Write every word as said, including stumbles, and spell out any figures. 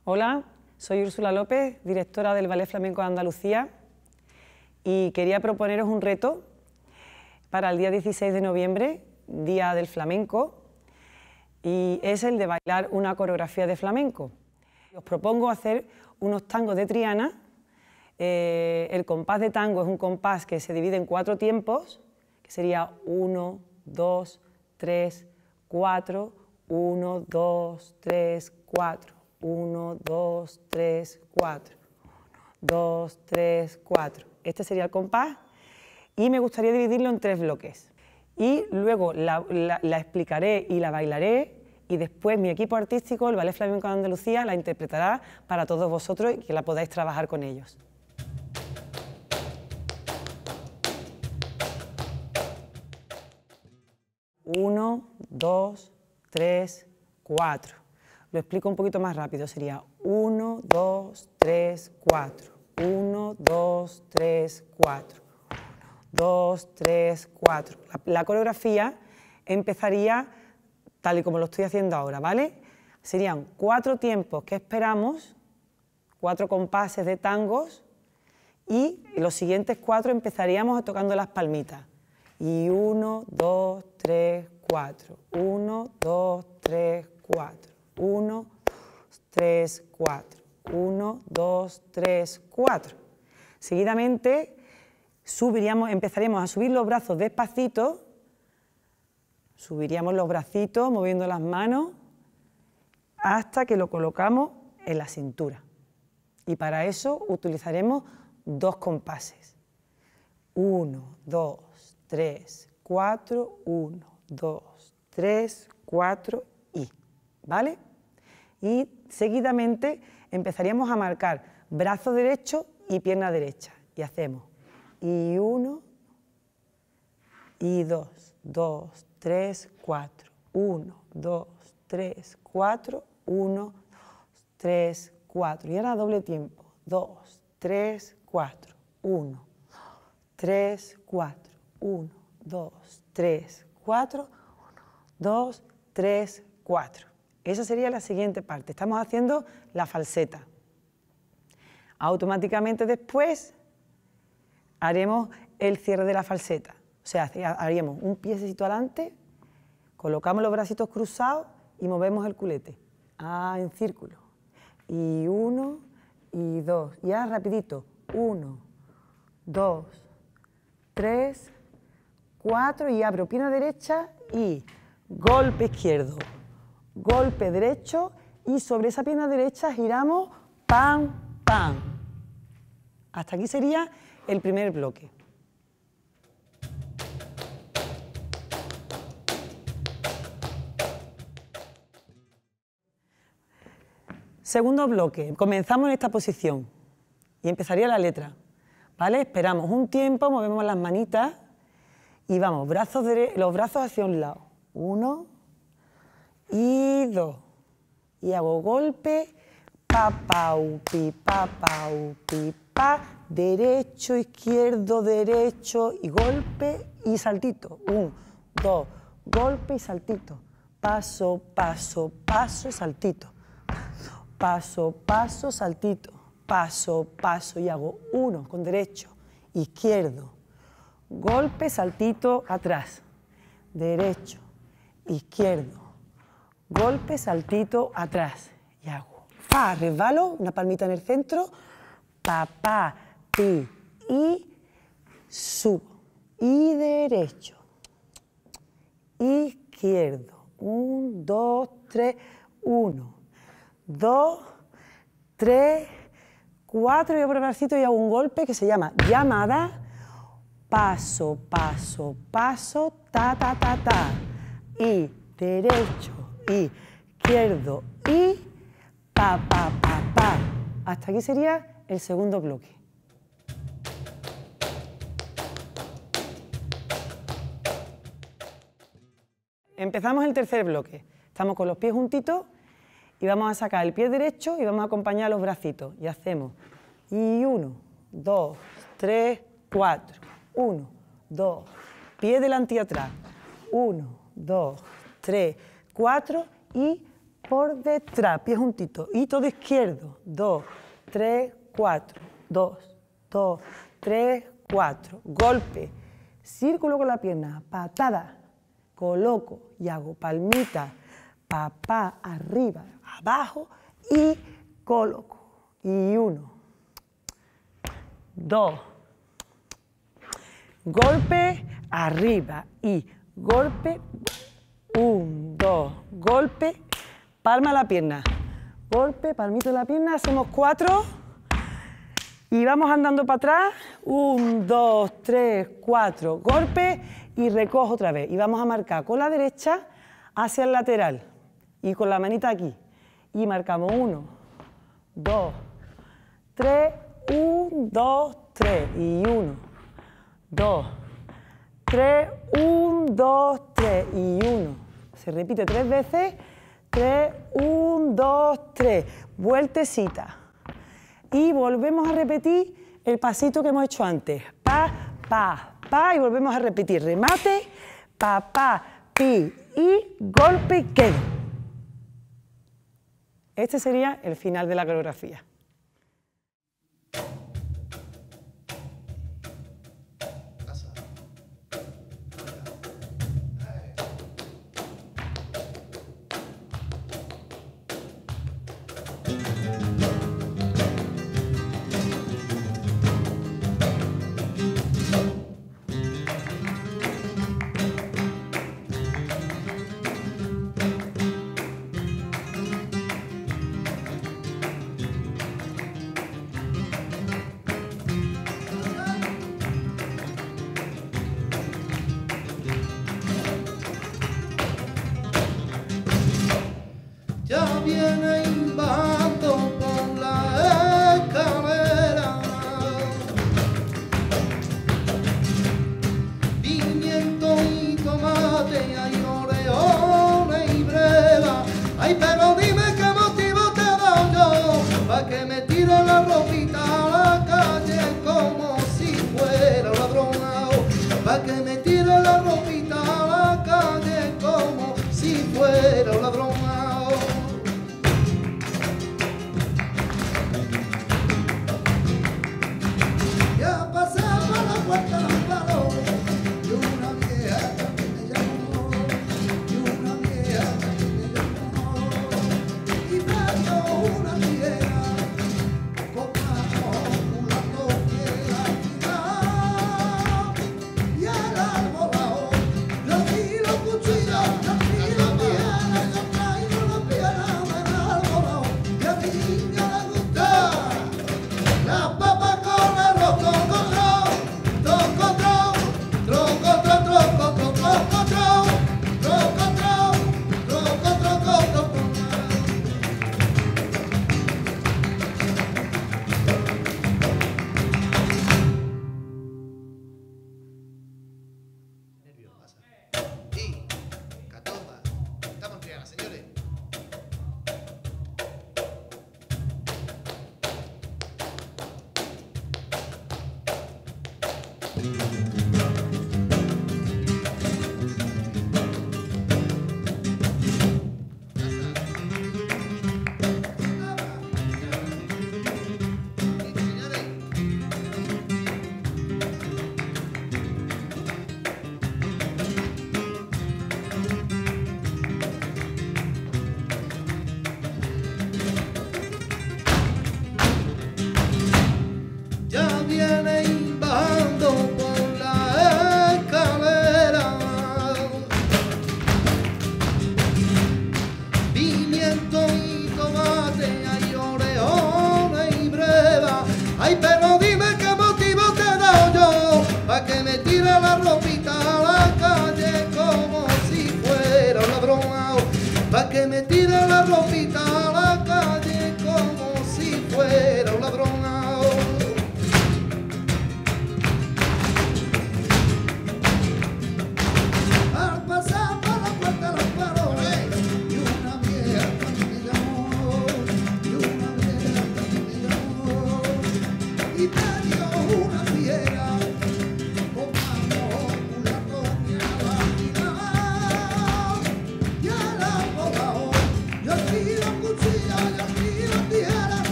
Hola, soy Úrsula López, directora del Ballet Flamenco de Andalucía, y quería proponeros un reto para el día dieciséis de noviembre, Día del Flamenco, y es el de bailar una coreografía de flamenco. Os propongo hacer unos tangos de Triana. Eh, el compás de tango es un compás que se divide en cuatro tiempos, que sería uno, dos, tres, cuatro, uno, dos, tres, cuatro, uno, dos, tres, cuatro, dos, tres, cuatro. Este sería el compás y me gustaría dividirlo en tres bloques. Y luego la, la, la explicaré y la bailaré, y después mi equipo artístico, el Ballet Flamenco de Andalucía, la interpretará para todos vosotros y que la podáis trabajar con ellos. Uno, dos, tres, cuatro. Lo explico un poquito más rápido, sería uno, dos, tres, cuatro. uno, dos, tres, cuatro. dos, tres, cuatro. La, la coreografía empezaría tal y como lo estoy haciendo ahora, ¿vale? Serían cuatro tiempos que esperamos, cuatro compases de tangos, y los siguientes cuatro empezaríamos tocando las palmitas. Y uno, dos, tres, cuatro. uno, dos, tres, cuatro. uno, dos, tres, cuatro. uno, dos, tres, cuatro. Seguidamente subiríamos, empezaríamos a subir los brazos despacito. Subiríamos los bracitos moviendo las manos hasta que lo colocamos en la cintura. Y para eso utilizaremos dos compases. uno, dos, tres, cuatro, uno, dos, tres, cuatro y, ¿vale? Y seguidamente empezaríamos a marcar brazo derecho y pierna derecha. Y hacemos y uno, y dos, dos, tres, cuatro, uno, dos, tres, cuatro, uno, dos, tres, cuatro. Y ahora doble tiempo, dos, tres, cuatro, uno, dos, tres, cuatro, uno, dos, tres, cuatro, uno, dos, tres, cuatro. Esa sería la siguiente parte. Estamos haciendo la falseta. Automáticamente después haremos el cierre de la falseta. O sea, haríamos un piecito adelante, colocamos los bracitos cruzados y movemos el culete. Ah, en círculo. Y uno, y dos. Y ahora rapidito. Uno, dos, tres, cuatro. Y abro pierna derecha y golpe izquierdo. Golpe derecho y sobre esa pierna derecha giramos pam, pam. Hasta aquí sería el primer bloque. Segundo bloque, comenzamos en esta posición y empezaría la letra, ¿vale? Esperamos un tiempo, movemos las manitas y vamos, brazos de, los brazos hacia un lado. Uno y dos. Y hago golpe, pa, pau, pi, pa, pau, pi, pa, derecho, izquierdo, derecho y golpe y saltito. Un, dos, golpe y saltito. Paso, paso, paso y saltito. Paso, paso, saltito, paso, paso y hago uno con derecho, izquierdo, golpe, saltito, atrás, derecho, izquierdo, golpe, saltito, atrás y hago fa, resbalo, una palmita en el centro, pa, pa, pi y subo y derecho, izquierdo, un, dos, tres, uno. Dos, tres, cuatro, y abro el bracito y hago un golpe que se llama llamada, paso, paso, paso, ta, ta, ta, ta, y derecho, y izquierdo, y pa, pa, pa, pa. Hasta aquí sería el segundo bloque. Empezamos el tercer bloque. Estamos con los pies juntitos y vamos a sacar el pie derecho y vamos a acompañar los bracitos. Y hacemos y uno, dos, tres, cuatro. Uno, dos, pie delante y atrás. Uno, dos, tres, cuatro y por detrás, pie juntito, y todo izquierdo, dos, tres, cuatro, dos, dos, tres, cuatro, golpe, círculo con la pierna, patada, coloco y hago palmita, papá, arriba, abajo y coloco, y uno, dos, golpe, arriba y golpe, un, dos, golpe, palma a la pierna, golpe, palmito en la pierna, hacemos cuatro y vamos andando para atrás, un, dos, tres, cuatro, golpe y recojo otra vez y vamos a marcar con la derecha hacia el lateral y con la manita aquí y marcamos uno, dos, tres, un, dos, tres y uno, dos, tres, un, dos, tres y uno. Se repite tres veces, tres, un, dos, tres, vueltecita. Y volvemos a repetir el pasito que hemos hecho antes. Pa, pa, pa, y volvemos a repetir. Remate, pa, pa, pi, y golpe y quedo. Este sería el final de la coreografía. Ya viene invando por la escalera, pimiento y tomate, hay oreones y breva. Ay, pero dime qué motivo te da yo pa' que me tire la ropita a la calle como si fuera ladrón, pa' que me tire